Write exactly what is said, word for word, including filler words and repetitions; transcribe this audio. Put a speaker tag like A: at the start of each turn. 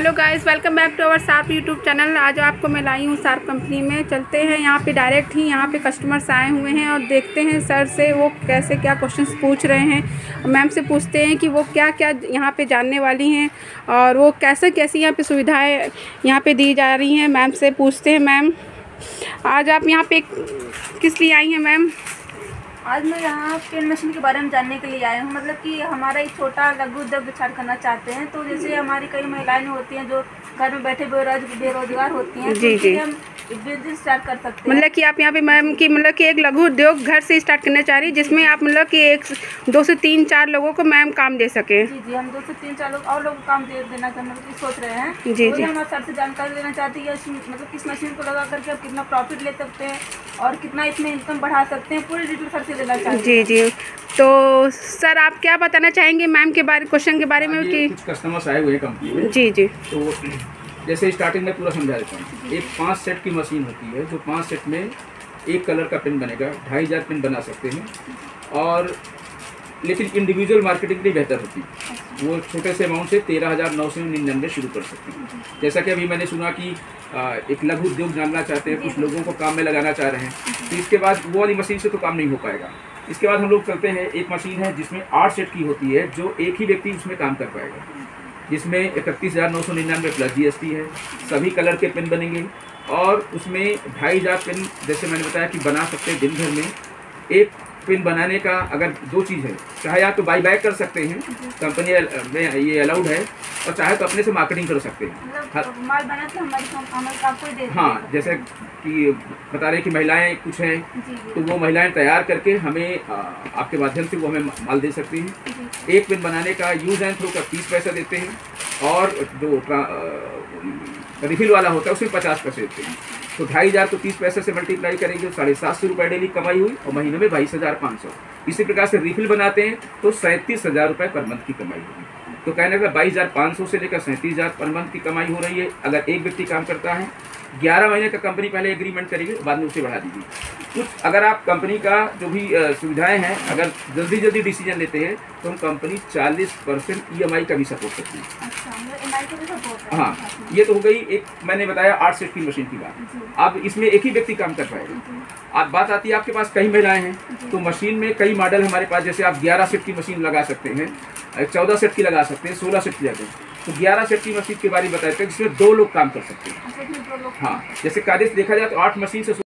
A: Hello guys, welcome back to our Sharp YouTube channel. आज आपको मैं लाई हूँ शार्प कंपनी में। चलते हैं यहाँ पे डायरेक्ट ही, यहाँ पे कस्टमर्स आए हुए हैं और देखते हैं सर से वो कैसे क्या क्वेश्चंस पूछ रहे हैं। मैम से पूछते हैं कि वो क्या क्या यहाँ पे जानने वाली हैं और वो कैसे कैसी यहाँ पे सुविधाएँ यहाँ पे दी जा रही हैं। मैम से पूछते हैं, मैम आज आप यहाँ पे किस लिए आई हैं मैम?
B: आज मैं यहाँ पेन मशीन के बारे में जानने के लिए आया हूँ। मतलब कि हमारा एक छोटा लघु उद्योग स्टार्ट करना चाहते हैं, तो जैसे हमारी कई महिलाएं होती हैं जो घर में बैठे बेरोज बेरोजगार होती हैं,
A: जी
B: तो
A: जी
B: हम बिजनेस स्टार्ट कर सकते हैं।
A: मतलब कि आप यहाँ पे मैम की मतलब कि एक लघु उद्योग घर से स्टार्ट करना चाह रही है, जिसमें आप मतलब कि एक दो से तीन चार लोगों को मैम काम दे सकें।
B: जी जी हम दो से तीन चार लोग और लोगों को काम दे देना मतलब सोच रहे हैं।
A: जी
B: तो
A: जी
B: हम सर से जानकारी लेना चाहते हैं मतलब किस मशीन को लगा करके आप कितना प्रॉफिट ले सकते हैं और कितना इसमें इनकम बढ़ा सकते हैं, पूरी डिटेल सर से लेना चाहते हैं।
A: जी जी तो सर आप क्या बताना चाहेंगे मैम के बारे क्वेश्चन के बारे में? कि
C: कुछ कस्टमर्स आए हुए हैं कंपनी में।
A: जी जी
C: तो जैसे स्टार्टिंग में पूरा समझा देता हूँ। एक पाँच सेट की मशीन होती है, जो पाँच सेट में एक कलर का पेन बनेगा, ढाई हज़ार पेन बना सकते हैं। और लेकिन इंडिविजुअल मार्केटिंग के लिए बेहतर होती है, वो छोटे से अमाउंट से तेरह हज़ार नौ सौ निन्यानवे शुरू कर सकते हैं। जैसा कि अभी मैंने सुना कि एक लघु उद्योग जानना चाहते हैं, कुछ लोगों को काम में लगाना चाह रहे हैं, तो इसके बाद वो वाली मशीन से तो काम नहीं हो पाएगा। इसके बाद हम लोग चलते हैं, एक मशीन है जिसमें आठ सेट की होती है, जो एक ही व्यक्ति उसमें काम कर पाएगा, जिसमें इकतीस हज़ार नौ सौ निन्यानवे प्लस जी एस टी है। सभी कलर के पेन बनेंगे और उसमें ढाई हज़ार पेन जैसे मैंने बताया कि बना सकते हैं दिन भर में। एक पेन बनाने का अगर दो चीज़ है, चाहे आप तो बाई बैक कर सकते हैं, कंपनी में ये अलाउड है, और चाहे तो अपने से मार्केटिंग कर सकते हैं।
B: माल बना के हमारी हमारे आपको ही दे देते हैं।
C: हाँ, जैसे कि बता रहे कि महिलाएं कुछ हैं, तो वो महिलाएं तैयार करके हमें आ, आपके माध्यम से वो हमें माल दे सकती हैं। एक पेन बनाने का यूज़ एंड थ्रो का तीस पैसा देते हैं, और जो रिफिल वाला होता है उसमें पचास पैसे देते हैं। तो ढाई हज़ार को तीस पैसे से मल्टीप्लाई करेंगे तो साढ़े सात सौ रुपये डेली कमाई हुई, और महीने में बाईस हज़ार पाँच सौ। इसी प्रकार से रिफिल बनाते हैं तो सैंतीस हज़ार रुपये पर मंथ की कमाई होगी। तो कहने का बाईस हज़ार पाँच सौ से लेकर सैंतीस हज़ार पर मंथ की कमाई हो रही है अगर एक व्यक्ति काम करता है। ग्यारह महीने का कंपनी पहले एग्रीमेंट करेगी, बाद में उसे बढ़ा दीजिए। कुछ अगर आप कंपनी का जो भी सुविधाएं हैं, अगर जल्दी जल्दी डिसीजन लेते हैं तो हम कंपनी चालीस परसेंट ई एम आई का भी सपोर्ट करती है। हाँ, ये तो हो गई एक मैंने बताया आठ सेट की मशीन की बात। अब इसमें एक ही व्यक्ति काम कर पाएगा। अब बात आती है आपके पास कई महिलाएं हैं, तो मशीन में कई मॉडल हमारे पास, जैसे आप ग्यारह सेट की मशीन लगा सकते हैं, चौदह सेट की लगा सकते हैं, सोलह सेट की जाते हैं। तो ग्यारह सेट की मशीन के बारे में बताते हैं जिसमें दो लोग काम कर सकते हैं। हाँ, जैसे कार्य देखा जाए तो आठ मशीन से